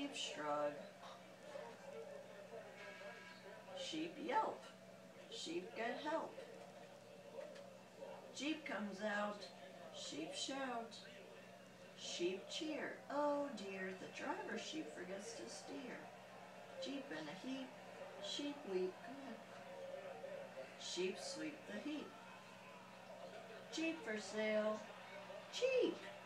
Sheep shrug. Sheep yelp. Sheep get help. Jeep comes out. Sheep shout. Sheep cheer. Oh dear, the driver sheep forgets to steer. Jeep in a heap. Sheep weep. Good. Sheep sweep the heap. Jeep for sale. Cheap.